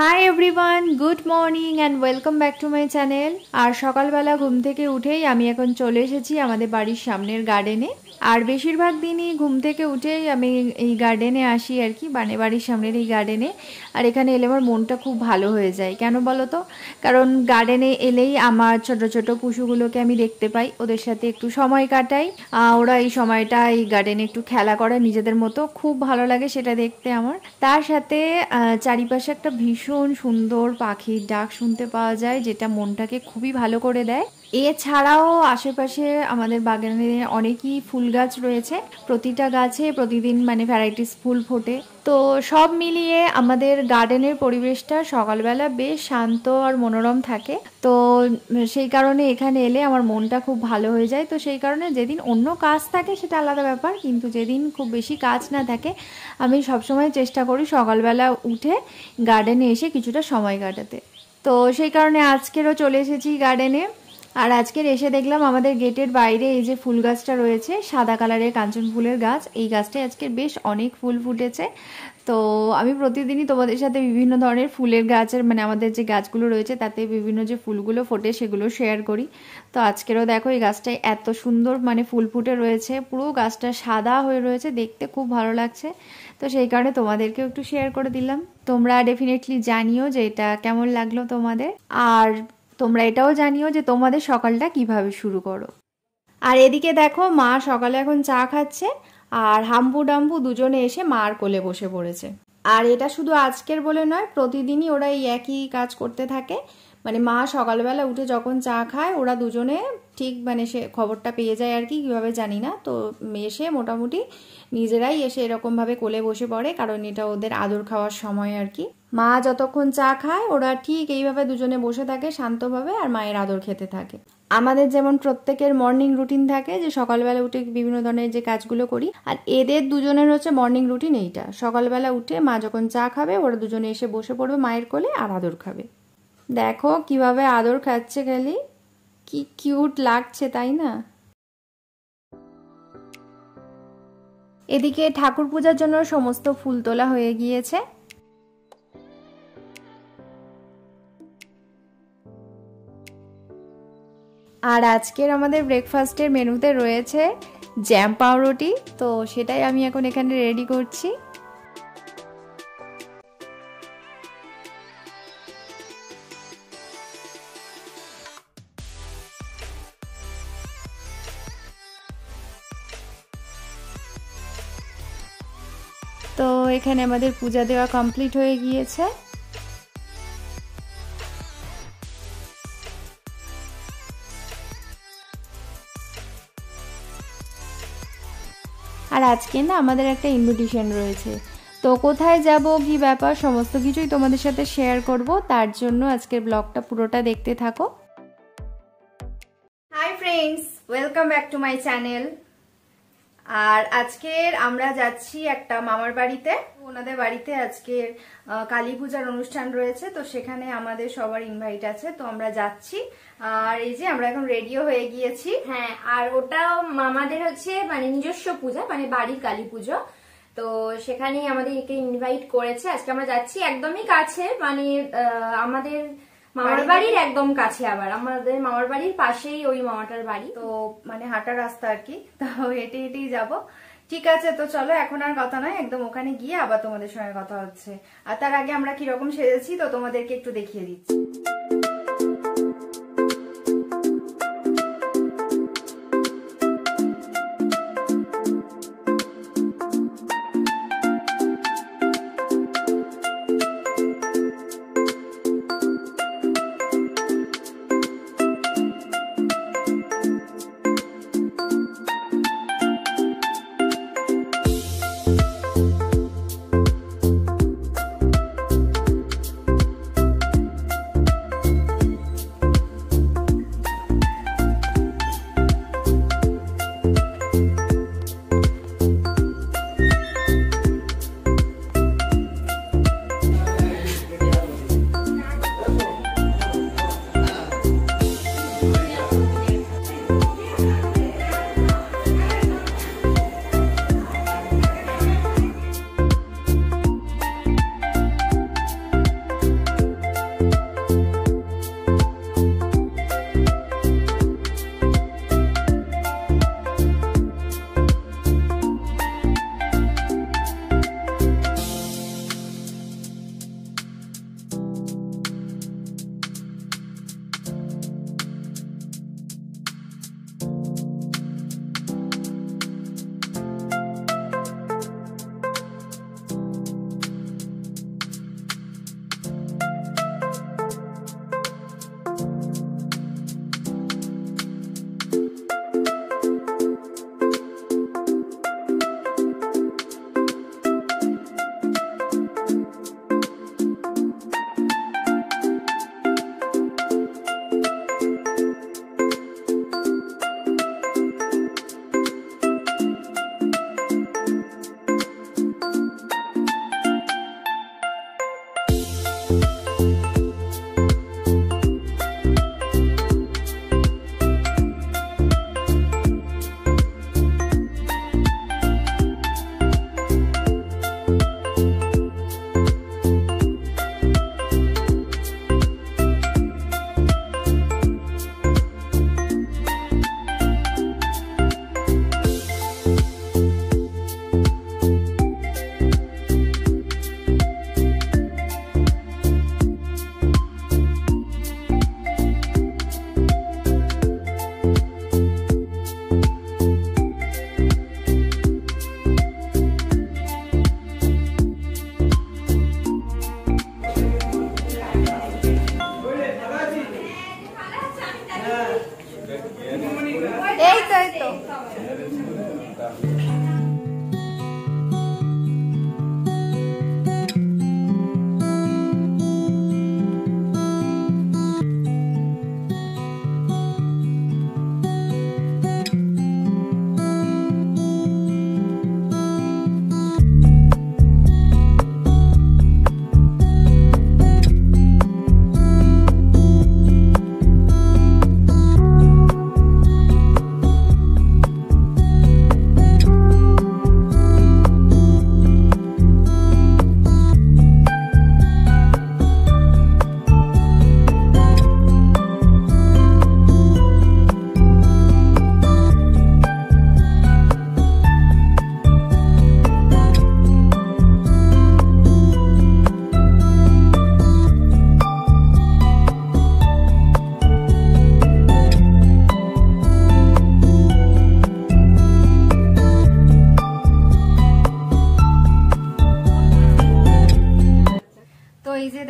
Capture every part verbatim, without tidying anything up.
High everyone, good morning and welcome back to my channel. আর সকালবেলা ঘুম থেকে উঠেই আমি এখন চলে এসেছি আমাদের বাড়ির সামনের গার্ডেনে। আর বেশিরভাগ দিনই ঘুম থেকে উঠেই আমি এই গার্ডেনে আসি আর কি, মানে বাড়ির সামনের এই গার্ডেনে। আর এখানে এলে আমার মনটা খুব ভালো হয়ে যায়। কেন বলো তো? কারণ গার্ডেনে এলেই আমার ছোট ছোট পশুগুলোকে আমি দেখতে পাই, ওদের সাথে একটু সময় কাটাই। ওরা এই সময়টা এই গার্ডেনে একটু খেলা করে নিজেদের মতো, খুব ভালো লাগে সেটা দেখতে আমার। তার সাথে চারিপাশে একটা ভীষণ সুন্দর পাখির ডাক শুনতে পাওয়া যায়, যেটা মনটাকে খুবই ভালো করে দেয়। এছাড়াও আশেপাশে আমাদের বাগানে অনেকই ফুল গাছ রয়েছে, প্রতিটা গাছে প্রতিদিন মানে ভ্যারাইটিস ফুল ফোটে। তো সব মিলিয়ে আমাদের গার্ডেনের পরিবেশটা সকালবেলা বেশ শান্ত আর মনোরম থাকে। তো সেই কারণে এখানে এলে আমার মনটা খুব ভালো হয়ে যায়। তো সেই কারণে যেদিন অন্য কাজ থাকে সেটা আলাদা ব্যাপার, কিন্তু যেদিন খুব বেশি কাজ না থাকে আমি সবসময় চেষ্টা করি সকালবেলা উঠে গার্ডেনে এসে কিছুটা সময় কাটাতে। তো সেই কারণে আজকেরও চলে এসেছি গার্ডেনে। আর আজকের এসে দেখলাম আমাদের গেটের বাইরে এই যে ফুল গাছটা রয়েছে, সাদা কালারের কাঞ্চন ফুলের গাছ, এই গাছটায় আজকের বেশ অনেক ফুল ফুটেছে। তো আমি প্রতিদিনই তোমাদের সাথে বিভিন্ন ধরনের ফুলের গাছের মানে আমাদের যে গাছগুলো রয়েছে তাতে বিভিন্ন যে ফুলগুলো ফোটে সেগুলো শেয়ার করি। তো আজকেরও দেখো এই গাছটায় এত সুন্দর মানে ফুল ফুটে রয়েছে, পুরো গাছটা সাদা হয়ে রয়েছে, দেখতে খুব ভালো লাগছে। তো সেই কারণে তোমাদেরকেও একটু শেয়ার করে দিলাম। তোমরা ডেফিনেটলি জানিও যে এটা কেমন লাগলো তোমাদের, আর তোমরা এটাও জানিও যে তোমাদের সকালটা কিভাবে শুরু করো। আর এদিকে দেখো মা সকালে এখন চা খাচ্ছে, আর হাম্পু ডাম্পু দুজনে এসে মার কোলে বসে পড়েছে। আর এটা শুধু আজকের বলে নয়, প্রতিদিনই ওরা এই একই কাজ করতে থাকে। মানে মা সকালবেলা উঠে যখন চা খায় ওরা দুজনে ঠিক মানে সে খবরটা পেয়ে যায় আর কি, কীভাবে জানি না। তো এসে মোটামুটি নিজেরাই এসে এরকমভাবে কোলে বসে পড়ে, কারণ এটা ওদের আদর খাওয়ার সময় আর কি। মা যতক্ষণ চা খায় ওরা ঠিক এইভাবে দুজনে বসে থাকে শান্তভাবে, আর মায়ের আদর খেতে থাকে। আমাদের যেমন প্রত্যেকের মর্নিং রুটিন থাকে যে সকালবেলা উঠে বিভিন্ন ধরনের যে কাজগুলো করি, আর এদের দুজনের হচ্ছে মর্নিং রুটিন এইটা। সকালবেলা উঠে মা যখন চা খাবে ওরা দুজনে এসে বসে পড়বে মায়ের কোলে আর আদর খাবে। দেখো কিভাবে আদর খাচ্ছে, খালি কি কিউট লাগছে তাই না? এদিকে ঠাকুর পূজার জন্য সমস্ত ফুল তোলা হয়ে গিয়েছে। আর আজকের আমাদের ব্রেকফাস্টের মেনুতে রয়েছে জ্যাম পাউরুটি, তো সেটাই আমি এখন এখানে রেডি করছি। তো এখানে আমাদের পূজা দেওয়া কমপ্লিট হয়ে গিয়েছে। আর আজকে না আমাদের একটা ইনভিটেশন রয়েছে, তো কোথায় যাব কি ব্যাপার সমস্ত কিছুই তোমাদের সাথে শেয়ার করব, তার জন্য আজকের ব্লগটা পুরোটা দেখতে থাকো। Hi friends, welcome back to my channel. আর আজকের আমরা যাচ্ছি একটা মামার বাড়িতে। ওনাদের বাড়িতে আজকের কালী পূজার অনুষ্ঠান রয়েছে, তো সেখানে আমাদের সবার ইনভাইট আছে, তো আমরা যাচ্ছি। আর এই যে আমরা এখন রেডিও হয়ে গিয়েছি। হ্যাঁ, আর ওটা আমাদের হচ্ছে মানে নিজস্ব পূজা, মানে বাড়ির কালী পুজো। তো সেখানেই আমাদেরকে ইনভাইট করেছে। আজকে আমরা যাচ্ছি একদমই কাছে, মানে আমাদের মামার বাড়ির একদম কাছে, আবার আমাদের মামার বাড়ির পাশেই ওই মামাটার বাড়ি, তো মানে হাঁটা রাস্তা আর কি, তো হেঁটে হেঁটেই যাবো। ঠিক আছে, তো চলো এখন আর কথা নয়, একদম ওখানে গিয়ে আবার তোমাদের সঙ্গে কথা হচ্ছে। আর তার আগে আমরা কিরকম সেজেছি তো তোমাদেরকে একটু দেখিয়ে দিচ্ছি।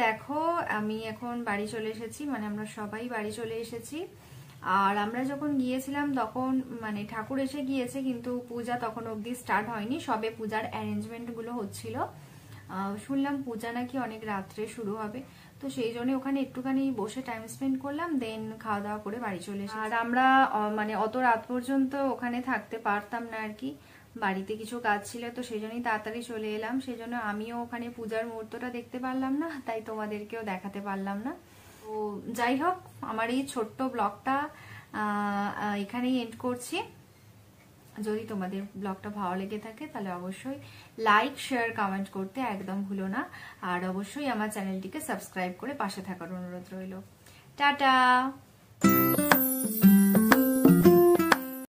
দেখো আমি এখন বাড়ি চলে এসেছি, মানে আমরা সবাই বাড়ি চলে এসেছি। আর আমরা যখন গিয়েছিলাম তখন মানে ঠাকুর এসে গিয়েছে, কিন্তু পূজা তখন অবধি স্টার্ট হয়নি, সবে পূজার অ্যারেঞ্জমেন্ট গুলো হচ্ছিল। শুনলাম পূজা নাকি অনেক রাত্রে শুরু হবে, তো সেই জন্য ওখানে একটুখানি বসে টাইম স্পেন্ড করলাম, দেন খাওয়া দাওয়া করে বাড়ি চলে এসেছি। আর আমরা মানে অত রাত পর্যন্ত ওখানে থাকতে পারতাম না আর কি, বাড়িতে কিছু কাজ ছিল, তো সেই জন্যই তাড়াতাড়ি চলে এলাম। সেই জন্য আমিও ওখানে পূজার মুহূর্তটা দেখতে পারলাম না, তাই তোমাদেরকেও দেখাতে পারলাম না। তো যাই হোক, আমার এই ছোট্ট ব্লগটা এখানেই এন্ড করছি। যদি তোমাদের ব্লগটা ভালো লেগে থাকে তাহলে অবশ্যই লাইক, শেয়ার, কমেন্ট করতে একদম ভুলো না। আর অবশ্যই আমার চ্যানেলটিকে সাবস্ক্রাইব করে পাশে থাকার অনুরোধ রইল। টাটা।